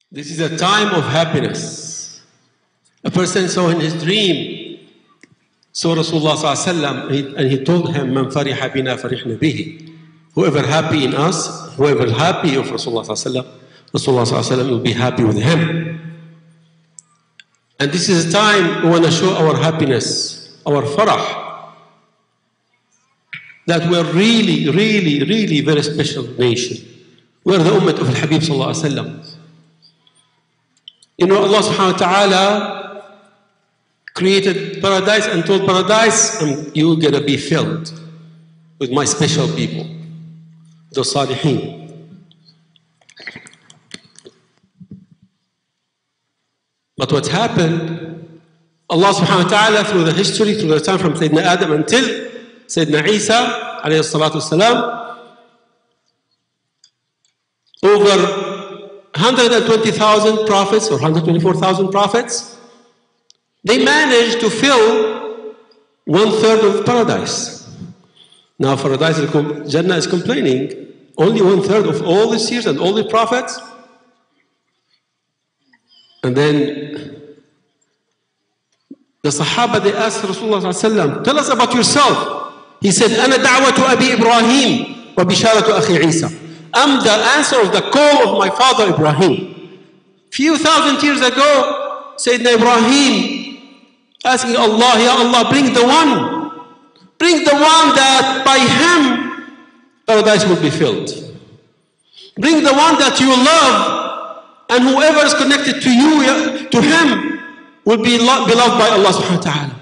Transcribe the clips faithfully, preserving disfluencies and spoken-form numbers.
This is a time of happiness. A person saw in his dream, saw Rasulullah sallallahu alaihi wasallam, and he told him, "Man fariha bina farihna bihi." Whoever happy in us, whoever happy of Rasulullah sallallahu alaihi wasallam, Rasulullah sallallahu alaihi wasallam will be happy with him. And this is a time we want to show our happiness, our farah, that we're really, really, really very special nation. We're the ummah of Al-Habib sallallahu alaihi wasallam. You know, Allah subhanahu wa ta'ala created paradise and told paradise, and you're going to be filled with my special people, the Salihin. But what happened, Allah subhanahu wa ta'ala, through the history, through the time from Sayyidina Adam until Sayyidina Isa, alayhi salatu wasalam, over one hundred twenty thousand prophets or one hundred twenty-four thousand prophets, they managed to fill one third of paradise. Now paradise, Jannah is complaining, only one third of all the seers and all the prophets. And then the Sahaba, they asked Rasulullah sallallahu alaihi wasallam, tell us about yourself. He said, أنا دعوة أبي إبراهيم وبشارة أخي عيسى. I'm the answer of the call of my father Ibrahim. Few thousand years ago, Sayyidina Ibrahim asking Allah, Ya Allah, bring the one. Bring the one that by him paradise will be filled. Bring the one that you love, and whoever is connected to you, to him, will be beloved by Allah subhanahu wa ta'ala.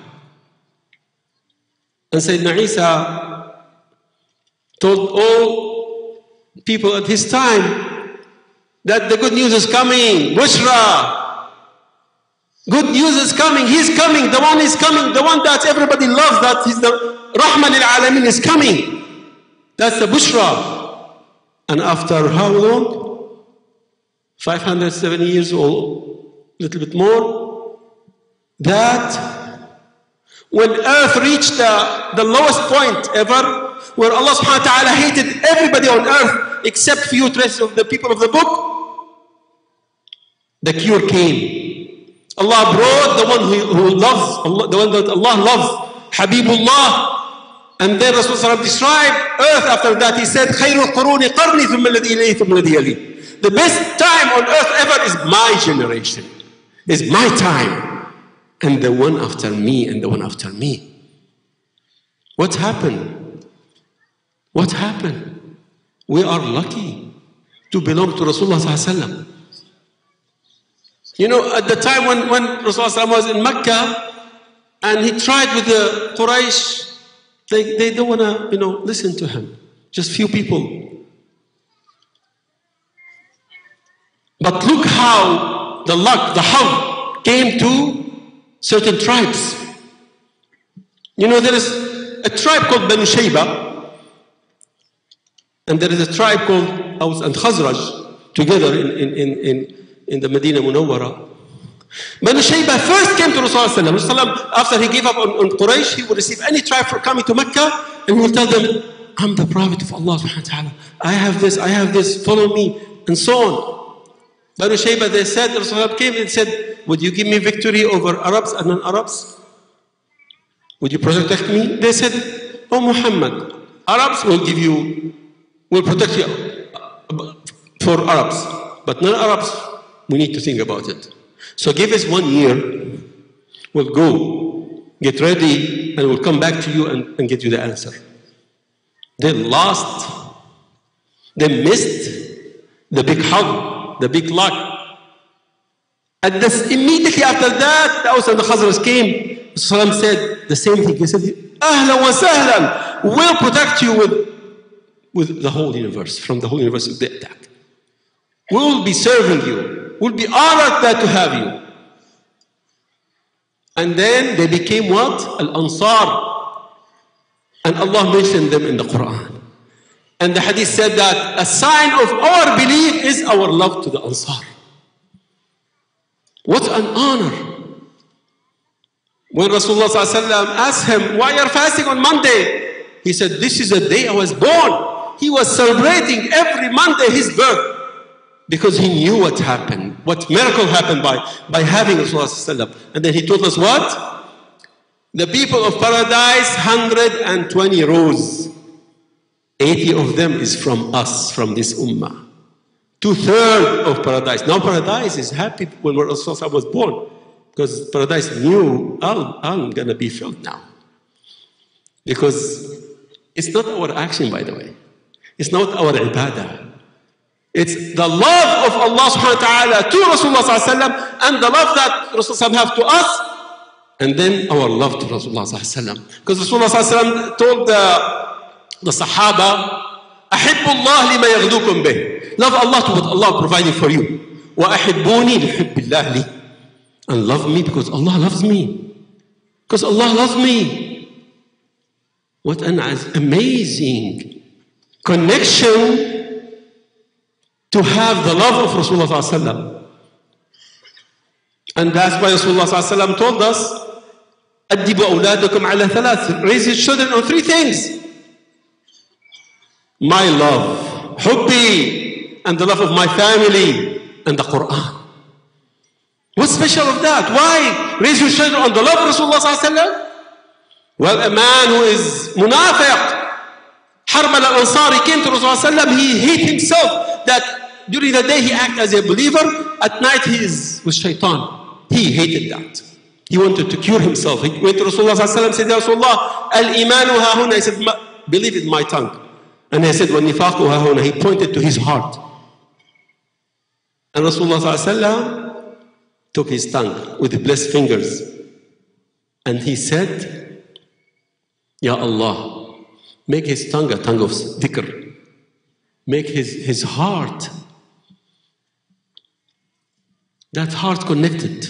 And Sayyidina Isa told all people at his time that the good news is coming. Bushra. Good news is coming. He's coming. The one is coming. The one that everybody loves, that he's the Rahman al-Alamin, is coming. That's the Bushra. And after how long? five hundred seventy years old, a little bit more. That when earth reached the, the lowest point ever, where Allah subhanahu wa ta'ala hated everybody on earth except few traces of the people of the book, the cure came. Allah brought the one who, who loves, Allah, the one that Allah loves, Habibullah. And then Rasulullah described earth after that. He said, خَيْرُ الْقُرُونِ قَرْنِي ثُمَّ الَّذِي إِلَيْهِ ثُمَّ الَّذِي يَلِيهِ. The best time on earth ever is my generation, is my time, and the one after me, and the one after me. What happened? What happened? We are lucky to belong to Rasulullah sallallahu alaihi wasallam. You know, at the time when, when Rasulullah was in Mecca and he tried with the Quraysh, they, they don't want to, you know, listen to him. Just few people. But look how the luck, the hawk came to certain tribes. You know, there is a tribe called Banu Shayba, and there is a tribe called Aus and Khazraj together in, in, in, in, in the Medina Munawwara. Banu Shayba first came to Rasulullah sallallahu alaihi wasallam. After he gave up on, on Quraysh, he would receive any tribe for coming to Mecca, and he will tell them, I'm the prophet of Allah subhanahu wa ta'ala. I have this, I have this, follow me, and so on. Banu Shayba, they said, Rasulullah came and said, would you give me victory over Arabs and non-Arabs? Would you protect me? They said, oh Muhammad, Arabs will give you, will protect you for Arabs, but non-Arabs, we need to think about it. So give us one year, we'll go, get ready, and we'll come back to you and, and get you the answer. They lost, they missed the big hug, the big luck. And this, immediately after that, the Aus and the Khazraj came. Rasulullah said the same thing. He said, Ahlan wa sahlan, we'll protect you with, with the whole universe, from the whole universe of the attack. We'll be serving you. We'll be honored that to have you. And then they became what? Al-Ansar. And Allah mentioned them in the Quran. And the hadith said that a sign of our belief is our love to the Ansar. What an honor. When Rasulullah asked him, why are you fasting on Monday? He said, this is the day I was born. He was celebrating every Monday his birth because he knew what happened. What miracle happened by, by having Rasulullah. And then he told us what? The people of paradise, one hundred twenty rows. eighty of them is from us, from this ummah. Two-thirds of paradise. Now paradise is happy when Rasulullah was born. Because paradise knew, I'm, I'm going to be filled now. Because it's not our action, by the way. It's not our ibadah. It's the love of Allah subhanahu wa ta'ala to Rasulullah sallallahu alayhi wa sallam, and the love that Rasulullah have to us, and then our love to Rasulullah sallallahu alayhi wa sallam. Because Rasulullah sallallahu alayhi wa sallam told the, the Sahaba, أحب الله لما يغدوكم به. Love Allah to what Allah providing for you. وأحبوني لحب الله لي. And love me because Allah loves me. Because Allah loves me. What an amazing connection to have the love of Rasulullah sallallahu alaihi wasallam. And that's why Rasulullah sallallahu alaihi wasallam told us, أدبوا أولادكم على ثلاث. Raise your children on three things. My love, hubbi, and the love of my family, and the Quran. What's special of that? Why raise your children on the love of Rasulullah sallallahu alaihi wasallam? Well, a man who is munafiq, Harmal al-Ansari, came to Rasulullah sallallahu alaihi wasallam. He hate himself that during the day he act as a believer, at night he is with shaitan. He hated that. He wanted to cure himself. He went to Rasulullah sallallahu alaihi wasallam, said, Ya Rasulullah, al-imanu ha-huna. He said, believe in my tongue. And he said, وَالنِّفَاقُ هَهُنَا. He pointed to his heart. And Rasulullah sallallahu alaihi wasallam took his tongue with the blessed fingers. And he said, Ya Allah, make his tongue a tongue of dhikr. Make his, his heart, that heart connected.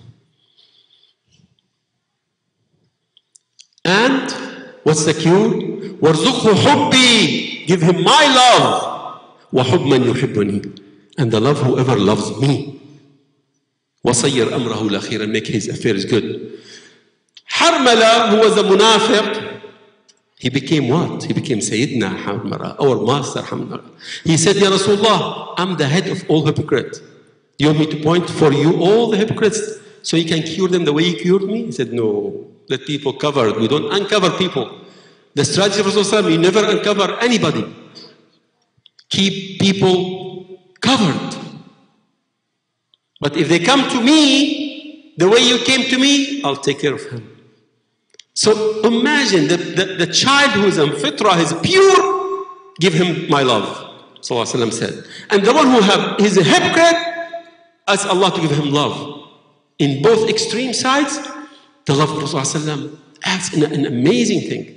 And what's the cure? وَارْزُقْهُ حُبِّي. Give him my love. وَحُبْ مَنْ يُحِبُّنِي. And the love whoever loves me. وَصَيِّرْ أَمْرَهُ الْأَخِيرَ. And make his affairs good. Harmala, who was a munafiq, he became what? He became Sayyidina Harmala, our master Harmala. He said, Ya Rasulullah, I'm the head of all hypocrites. You want me to point for you all the hypocrites so you can cure them the way you cured me? He said, no, let people cover it. We don't uncover people. The strategy of Rasulullah, you never uncover anybody. Keep people covered. But if they come to me, the way you came to me, I'll take care of him. So imagine the, the, the child who is in fitrah, is pure, give him my love, Sallallahu Alaihi Wasallam said. And the one who have, is a hypocrite, ask Allah to give him love. In both extreme sides, the love of Rasulullah acts in an amazing thing.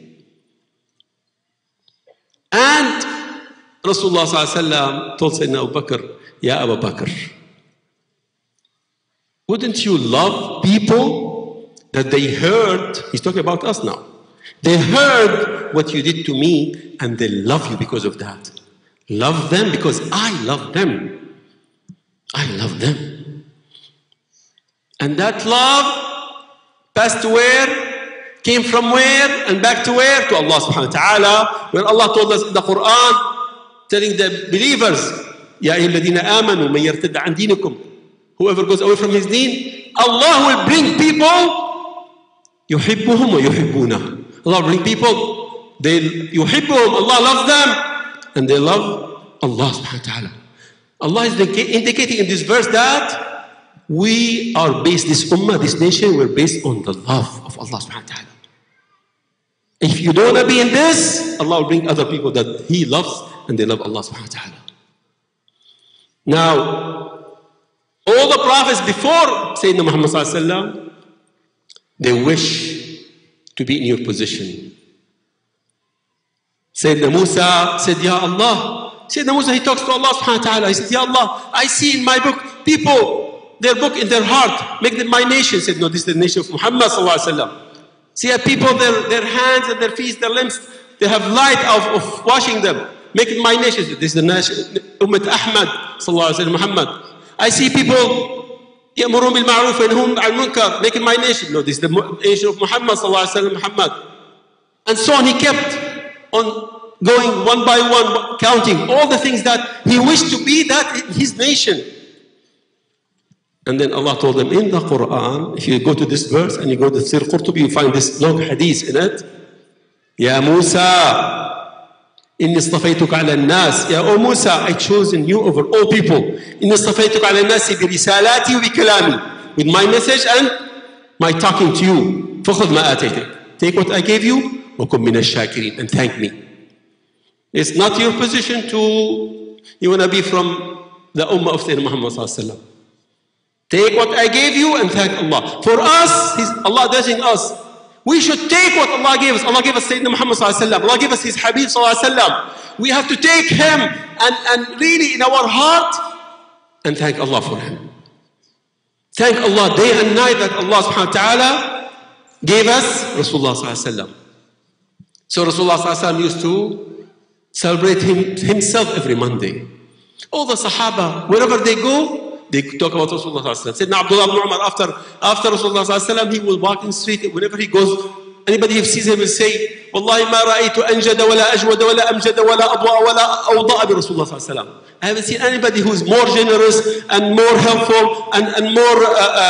And Rasulullah Sallallahu told Sayyidina Abu Bakr, Ya Abu Bakr, wouldn't you love people that they heard, he's talking about us now, they heard what you did to me and they love you because of that. Love them because I love them. I love them. And that love passed to where? Came from where? And back to where? To Allah subhanahu wa ta'ala. Where Allah told us in the Quran, telling the believers, Ya ayyuhalladhina amanu man yartadda an dinikum. Whoever goes away from his deen, Allah will bring people, yuhibbuhum wa yuhibbuna. Allah will bring people, they yuhibbuhum, Allah loves them, and they love Allah subhanahu wa ta'ala. Allah is indicating in this verse that we are based, this ummah, this nation, we're based on the love of Allah subhanahu wa ta'ala. If you don't want to be in this, Allah will bring other people that He loves and they love Allah subhanahu wa ta'ala. Now, all the prophets before Sayyidina Muhammad sallallahu alaihi wasallam, they wish to be in your position. Sayyidina Musa said, Ya Allah. Sayyidina Musa, he talks to Allah subhanahu wa ta'ala. He said, Ya Allah, I see in my book people, their book in their heart, make them my nation. He said, no, this is the nation of Muhammad sallallahu alaihi wasallam. See, people, their, their hands and their feet, their limbs, they have light of, of washing them. Make it my nation. This is the nation, Ummat Ahmad sallallahu alaihi wasallam, Muhammad. I see people, يأمرون بالمعروف وينهون عن المنكر, make it my nation. No, this is the nation of Muhammad sallallahu alaihi wasallam, Muhammad. And so on, he kept on going one by one, counting all the things that he wished to be that in his nation. And then Allah told them in the Quran, if you go to this verse and you go to Tafsir Qurtubi, you find this long hadith in it. Ya Musa, إني اصطفيتك على الناس. يا O Musa, I chosen you over all people. إني اصطفيتك على الناس برسالاتي وبكلامي. With my message and my talking to you. فخذ ما آتيتك. Take what I gave you. وكن من الشاكرين. And thank me. It's not your position to, you want to be from the ummah of Sayyidina Muhammad sallallahu alaihi wasallam. Take what I gave you and thank Allah. For us, He's, Allah addressing us. We should take what Allah gave us. Allah gave us Sayyidina Muhammad sallallahu alaihi wasallam. Allah gave us His Habib sallallahu alaihi wasallam. We have to take him and, and really in our heart and thank Allah for him. Thank Allah day and night that Allah subhanahu wa ta'ala gave us Rasulullah sallallahu alaihi wasallam. So Rasulullah sallallahu alaihi wasallam used to celebrate him, himself every Monday. All the Sahaba, wherever they go, they talk about Rasulullah sallallahu alaihi wasallam. Sayyidina Abdullah ibn Umar, after, after Rasulullah sallallahu alaihi wasallam, he will walk in the street. Whenever he goes, anybody who sees him will say, Wallahi ma ra'aytu anjada wala ajwada wala amjada wala adwa wala awda'a bi Rasulullah sallallahu alaihi wasallam. I haven't seen anybody who is more generous and more helpful and, and more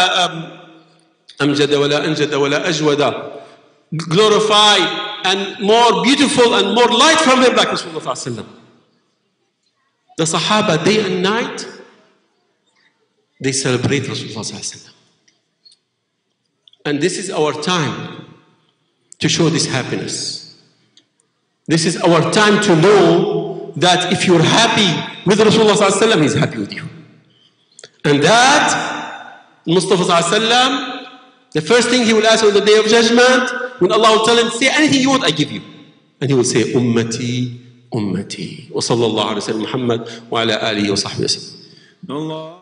amjada wala anjada wala ajwada, glorified and more beautiful and more light from him like Rasulullah sallallahu alaihi wasallam. The Sahaba day and night, they celebrate Rasulullah sallallahu alaihi wasallam. And this is our time to show this happiness. This is our time to know that if you're happy with Rasulullah sallallahu alaihi wasallam, he's happy with you. And that Mustafa sallallahu alaihi wasallam, the first thing he will ask on the day of judgment, when Allah will tell him, say anything you want, I give you. And he will say, Ummati, Ummati. Wa sallallahu alayhi wa sallam Muhammad wa ala alihi wa sahbihi wa sallam.